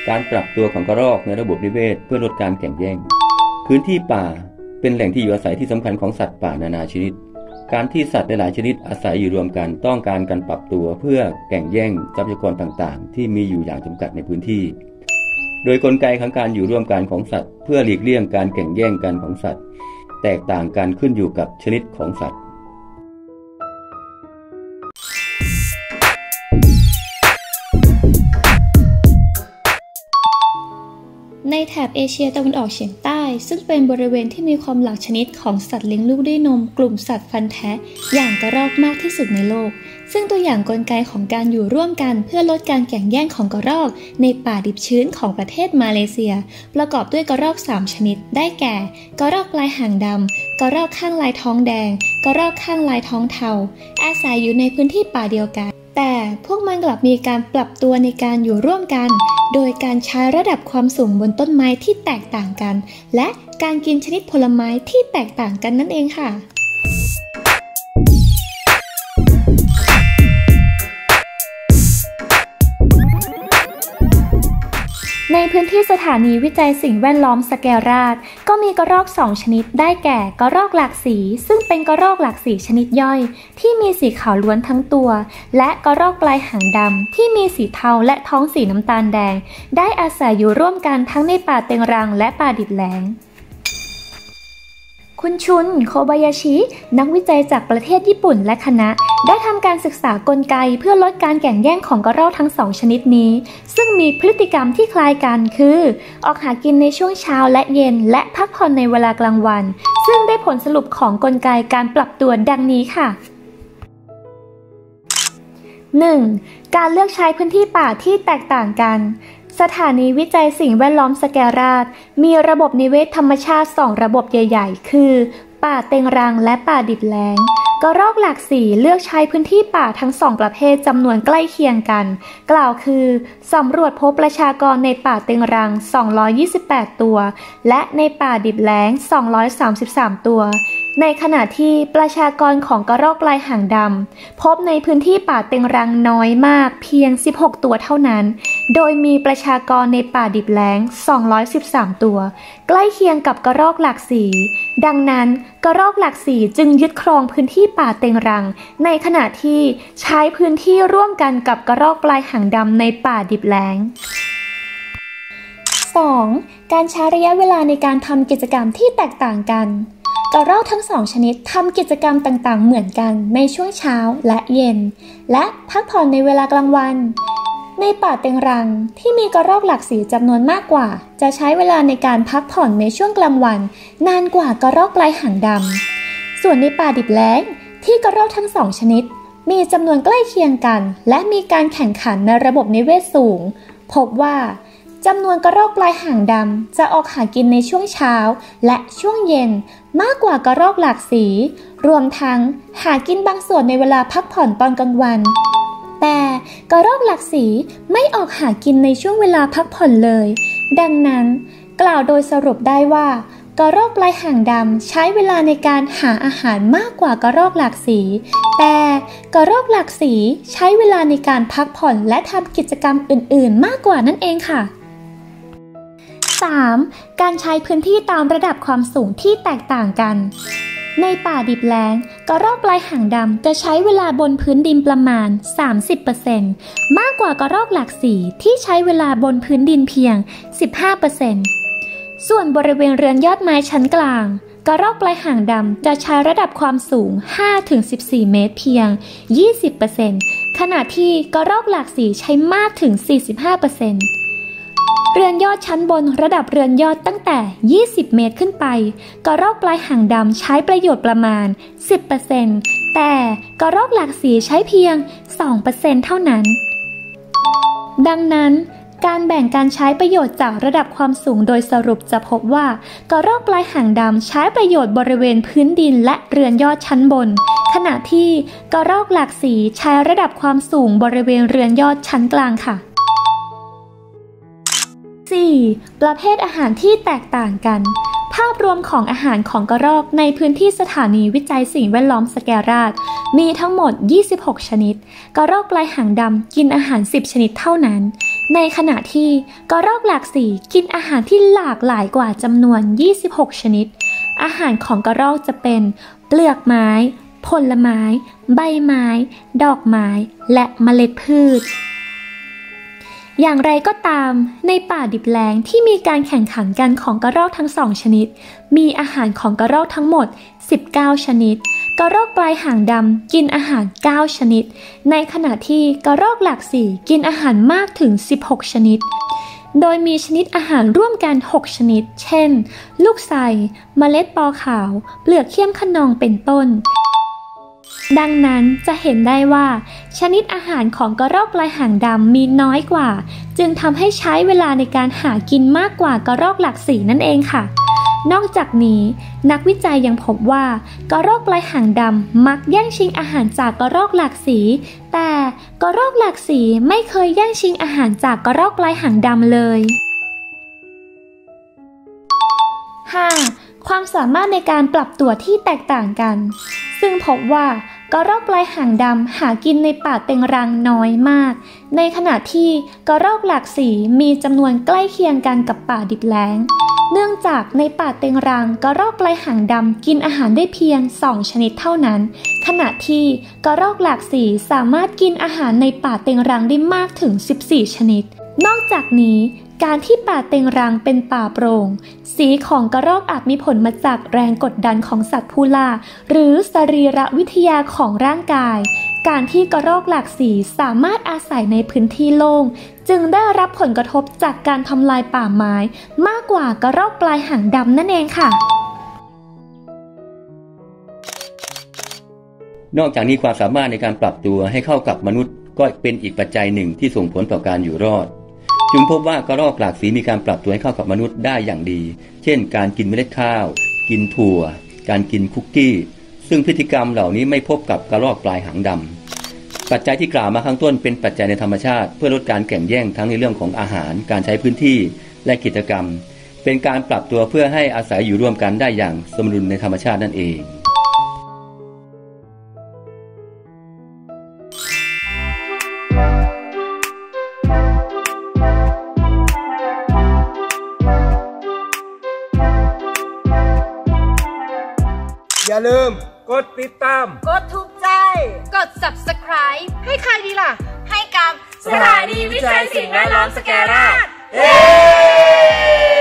การปรับตัวของกระรอกในระบบนิเวศเพื่อลดการแข่งแย่งพื้นที่ป่าเป็นแหล่งที่อยู่อาศัยที่สำคัญของสัตว์ป่านานาชนิดการที่สัตว์หลายชนิดอาศัยอยู่รวมกันต้องการการปรับตัวเพื่อแข่งแย่งทรัพยากรต่างๆที่มีอยู่อย่างจำกัดในพื้นที่โดยกลไกของการอยู่ร่วมกันของสัตว์เพื่อหลีกเลี่ยงการแข่งแย่งกันของสัตว์แตกต่างกันขึ้นอยู่กับชนิดของสัตว์ในแถบเอเชียตะวันออกเฉียงใต้ซึ่งเป็นบริเวณที่มีความหลากชนิดของสัตว์เลี้ยงลูกด้วยนมกลุ่มสัตว์ฟันแทะอย่างกระรอกมากที่สุดในโลกซึ่งตัวอย่างกลไกของการอยู่ร่วมกันเพื่อลดการแข่งแย่งของกระรอกในป่าดิบชื้นของประเทศมาเลเซียประกอบด้วยกระรอก3ชนิดได้แก่กระรอกปลายหางดำกระรอกข้างลายท้องแดงกระรอกข้างลายท้องเทาอาศัยอยู่ในพื้นที่ป่าเดียวกันแต่พวกมันกลับมีการปรับตัวในการอยู่ร่วมกันโดยการใช้ระดับความสูงบนต้นไม้ที่แตกต่างกันและการกินชนิดผลไม้ที่แตกต่างกันนั่นเองค่ะในพื้นที่สถานีวิจัยสิ่งแวดล้อมสแกราชก็มีกระรอก2ชนิดได้แก่กระรอกหลากสีซึ่งเป็นกระรอกหลากสีชนิดย่อยที่มีสีขาวล้วนทั้งตัวและกระรอกปลายหางดำที่มีสีเทาและท้องสีน้ำตาลแดงได้อาศัยอยู่ร่วมกันทั้งในป่าเต็งรังและป่าดิบแล้งคุณชุนโคบายาชินักวิจัยจากประเทศญี่ปุ่นและคณะได้ทำการศึกษากลไกเพื่อลดการแข่งแย่งของกระรอกทั้ง2ชนิดนี้ซึ่งมีพฤติกรรมที่คล้ายกันคือออกหากินในช่วงเช้าและเย็นและพักผ่อนในเวลากลางวันซึ่งได้ผลสรุปของกลไกการปรับตัวดังนี้ค่ะ 1. การเลือกใช้พื้นที่ป่าที่แตกต่างกันสถานีวิจัยสิ่งแวดล้อมสแกราชมีระบบนิเวศธรรมชาติ2ระบบใหญ่ๆคือป่าเต็งรังและป่าดิบแล้งกระรอกหลากสีเลือกใช้พื้นที่ป่าทั้ง2ประเภทจำนวนใกล้เคียงกันกล่าวคือสำรวจพบประชากรในป่าเต็งรัง228ตัวและในป่าดิบแล้ง233ตัวในขณะที่ประชากรของกระรอกปลายหางดำพบในพื้นที่ป่าเต็งรังน้อยมากเพียง16ตัวเท่านั้นโดยมีประชากรในป่าดิบแล้ง213ตัวใกล้เคียงกับกระรอกหลากสีดังนั้นกระรอกหลากสีจึงยึดครองพื้นที่ป่าเต็งรังในขณะที่ใช้พื้นที่ร่วมกันกับกระรอกปลายหางดำในป่าดิบแล้ง 2. การใช้ระยะเวลาในการทำกิจกรรมที่แตกต่างกันกระรอกทั้ง2ชนิดทำกิจกรรมต่างๆเหมือนกันในช่วงเช้าและเย็นและพักผ่อนในเวลากลางวันในป่าเต็งรังที่มีกระรอกหลากสีจำนวนมากกว่าจะใช้เวลาในการพักผ่อนในช่วงกลางวันนานกว่ากระรอกปลายหางดำส่วนในป่าดิบแล้งที่กระรอกทั้ง2ชนิดมีจำนวนใกล้เคียงกันและมีการแข่งขันในระบบนิเวศสูงพบว่าจำนวนกระรอกปลายหางดำจะออกหากินในช่วงเช้าและช่วงเย็นมากกว่ากระรอกหลากสีรวมทั้งหากินบางส่วนในเวลาพักผ่อนตอนกลางวันแต่กระรอกหลากสีไม่ออกหากินในช่วงเวลาพักผ่อนเลยดังนั้นกล่าวโดยสรุปได้ว่ากระรอกปลายหางดำใช้เวลาในการหาอาหารมากกว่ากระรอกหลากสีแต่กระรอกหลากสีใช้เวลาในการพักผ่อนและทำกิจกรรมอื่นๆมากกว่านั่นเองค่ะ3. การใช้พื้นที่ตามระดับความสูงที่แตกต่างกันในป่าดิบแล้งกระรอกปลายหางดำจะใช้เวลาบนพื้นดินประมาณ 30% มากกว่ากระรอกหลากสีที่ใช้เวลาบนพื้นดินเพียง 15% ส่วนบริเวณเรือนยอดไม้ชั้นกลางกระรอกปลายหางดำจะใช้ระดับความสูง 5-14 เมตรเพียง 20% ขณะที่กระรอกหลากสีใช้มากถึง 45%เรือนยอดชั้นบนระดับเรือนยอดตั้งแต่20เมตรขึ้นไปกระรอกปลายหางดำใช้ประโยชน์ประมาณ 10% แต่กระรอกหลากสีใช้เพียง 2% เท่านั้นดังนั้นการแบ่งการใช้ประโยชน์จากระดับความสูงโดยสรุปจะพบว่ากระรอกปลายหางดำใช้ประโยชน์บริเวณพื้นดินและเรือนยอดชั้นบนขณะที่กระรอกหลากสีใช้ระดับความสูงบริเวณเรือนยอดชั้นกลางค่ะ4. ประเภทอาหารที่แตกต่างกันภาพรวมของอาหารของกระรอกในพื้นที่สถานีวิจัยสิ่งแวดล้อมสแกราชมีทั้งหมด26ชนิดกระรอกปลายหางดำกินอาหาร10ชนิดเท่านั้นในขณะที่กระรอกหลากสีกินอาหารที่หลากหลายกว่าจำนวน26ชนิดอาหารของกระรอกจะเป็นเปลือกไม้ผลไม้ใบไม้ดอกไม้และเมล็ดพืชอย่างไรก็ตามในป่าดิบแล้งที่มีการแข่งขันกันของกระรอกทั้ง2ชนิดมีอาหารของกระรอกทั้งหมด19ชนิดกระรอกปลายหางดำกินอาหาร9ชนิดในขณะที่กระรอกหลากสีกินอาหารมากถึง16ชนิดโดยมีชนิดอาหารร่วมกัน6ชนิดเช่นลูกไทรเมล็ดปอขาวเปลือกเขี้ยมขนองเป็นต้นดังนั้นจะเห็นได้ว่าชนิดอาหารของกระรอกลายหางดำมีน้อยกว่าจึงทำให้ใช้เวลาในการหากินมากกว่ากระรอกหลากสีนั่นเองค่ะนอกจากนี้นักวิจัยยังพบว่ากระรอกลายหางดำมักแย่งชิงอาหารจากกระรอกหลากสีแต่กระรอกหลากสีไม่เคยแย่งชิงอาหารจากกระรอกลายหางดำเลย 5. ความสามารถในการปรับตัวที่แตกต่างกันซึ่งพบว่ากระรอกลายหางดำหากินในป่าเต็งรังน้อยมากในขณะที่กระรอกหลากสีมีจำนวนใกล้เคียงกันกับป่าดิบแล้งเนื่องจากในป่าเต็งรังกระรอกลายหางดำกินอาหารได้เพียง2ชนิดเท่านั้นขณะที่กระรอกหลากสีสามารถกินอาหารในป่าเต็งรังได้มากถึง14ชนิดนอกจากนี้การที่ป่าเต็งรังเป็นป่าโปร่งสีของกระรอกอาจมีผลมาจากแรงกดดันของสัตว์ผู้ล่าหรือสรีรวิทยาของร่างกายการที่กระรอกหลากสีสามารถอาศัยในพื้นที่โล่งจึงได้รับผลกระทบจากการทำลายป่าไม้มากกว่ากระรอกปลายหางดำนั่นเองค่ะนอกจากนี้ความสามารถในการปรับตัวให้เข้ากับมนุษย์ก็เป็นอีกปัจจัยหนึ่งที่ส่งผลต่อการอยู่รอดจึงพบว่ากระรอกหลากสีมีการปรับตัวให้เข้ากับมนุษย์ได้อย่างดีเช่นการกินเมล็ดข้าวกินถั่วการกินคุกกี้ซึ่งพฤติกรรมเหล่านี้ไม่พบกับกระรอกปลายหางดำปัจจัยที่กล่าวมาข้างต้นเป็นปัจจัยในธรรมชาติเพื่อลดการแข่งแย่งทั้งในเรื่องของอาหารการใช้พื้นที่และกิจกรรมเป็นการปรับตัวเพื่อให้อาศัยอยู่ร่วมกันได้อย่างสมดุลในธรรมชาตินั่นเองอย่าลืมกดติดตามกดถูกใจกด Subscribe ให้ใครดีล่ะให้กับสถานีวิจัยสิ่งแวดล้อมสแกราช